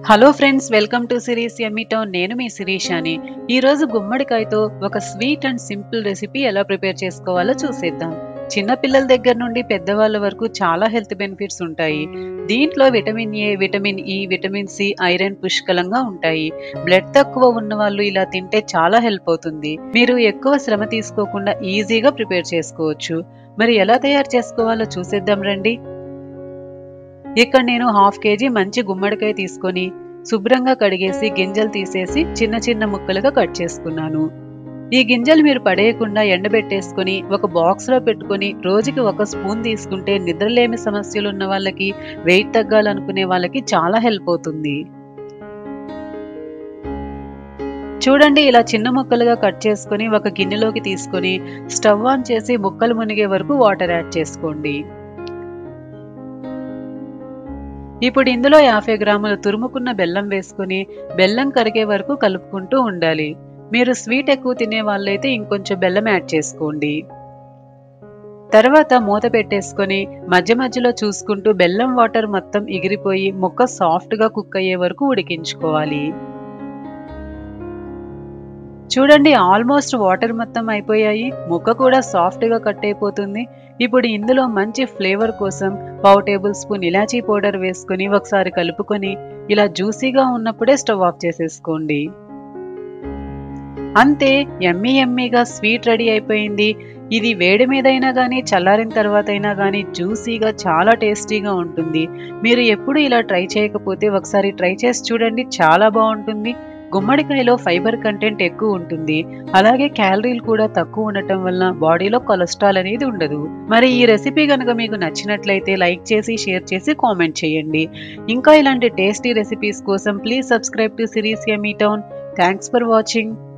Hello friends, welcome to Siri's yummy town. నేను మీ శిరీషాని. ఈరోజు గుమ్మడికాయతో ఒక స్వీట్ అండ్ సింపుల్ రెసిపీ ఎలా ప్రిపేర్ చేసుకోవాలో చూసేద్దాం. చిన్న పిల్లల దగ్గర నుండి పెద్దవాళ్ళ వరకు చాలా హెల్త్ బెనిఫిట్స్ ఉంటాయి. దీంట్లో vitamin A, vitamin E, vitamin C, iron పుష్కలంగా ఉంటాయి. బ్లడ్ తక్కువ ఉన్న వాళ్ళు ఇలా తింటే చాలా హెల్ప్ అవుతుంది. మీరు ఎక్కువ శ్రమ తీసుకోకుండా ఈజీగా ప్రిపేర్ చేసుకోవచ్చు. మరి ఎలా తయారు చేసుకోవాలో చూసేద్దాం రండి. ఇక్కడ నేను హాఫ్ కేజీ మంచి గుమ్మడికాయ తీసుకొని శుభ్రంగా కడిగేసి గింజలు తీసేసి చిన్న చిన్న ముక్కలుగా కట్ చేసుకున్నాను. ఈ గింజలు మీరు పడేయకుండా ఎండబెట్టేసుకొని ఒక బాక్స్ లో పెట్టుకొని రోజుకి 1 స్పూన్ తీసుకుంటే నిద్రలేమి సమస్యలు ఉన్న వాళ్ళకి, వెయిట్ తగ్గాలనుకునే వాళ్ళకి చాలా హెల్ప్ అవుతుంది. చూడండి, ఇలా చిన్న ముక్కలుగా కట్ చేసుకొని ఒక గిన్నెలోకి తీసుకొని స్టవ్ ఆన్ చేసి ముక్కలు మునిగే వరకు వాటర్ యాడ్ చేసుకోండి. ఇప్పుడు ఇందులో 50 గ్రాముల తురుముకున్న బెల్లం వేసుకుని బెల్లం కరిగే వరకు కలుపుకుంటూ ఉండాలి. మీరు స్వీట్ ఎక్కువ తినే వాళ్ళైతే ఇంకొంచెం బెల్లం యాడ్ చేసుకోండి. తర్వాత మూత పెట్టేసుకొని మధ్య మధ్యలో చూసుకుంటూ బెల్లం వాటర్ మొత్తం ఎగిరిపోయి ముక్క సాఫ్ట్గా కుక్ అయ్యే వరకు ఉడికించుకోవాలి. చూడండి, ఆల్మోస్ట్ వాటర్ మొత్తం అయిపోయాయి. ముక్క కూడా సాఫ్ట్గా కట్ అయిపోతుంది. ఇప్పుడు ఇందులో మంచి ఫ్లేవర్ కోసం 1/2 టేబుల్ స్పూన్ ఇలాచీ పౌడర్ వేసుకొని ఒకసారి కలుపుకొని ఇలా జ్యూసీగా ఉన్నప్పుడే స్టవ్ ఆఫ్ చేసేసుకోండి. అంతే, యమ్మీ యమ్మీగా స్వీట్ రెడీ అయిపోయింది. ఇది వేడి మీదైనా కానీ చల్లారిన తర్వాత అయినా కానీ జ్యూసీగా చాలా టేస్టీగా ఉంటుంది. మీరు ఎప్పుడు ఇలా ట్రై చేయకపోతే ఒకసారి ట్రై చేసి చూడండి, చాలా బాగుంటుంది. గుమ్మడికాయలో ఫైబర్ కంటెంట్ ఎక్కువ ఉంటుంది. అలాగే క్యాలరీలు కూడా తక్కువ ఉండటం వల్ల బాడీలో కొలెస్ట్రాల్ అనేది ఉండదు. మరి ఈ రెసిపీ కనుక మీకు నచ్చినట్లయితే లైక్ చేసి, షేర్ చేసి, కామెంట్ చేయండి. ఇంకా ఇలాంటి టేస్టీ రెసిపీస్ కోసం please subscribe to Siri's yummy town. Thanks for watching.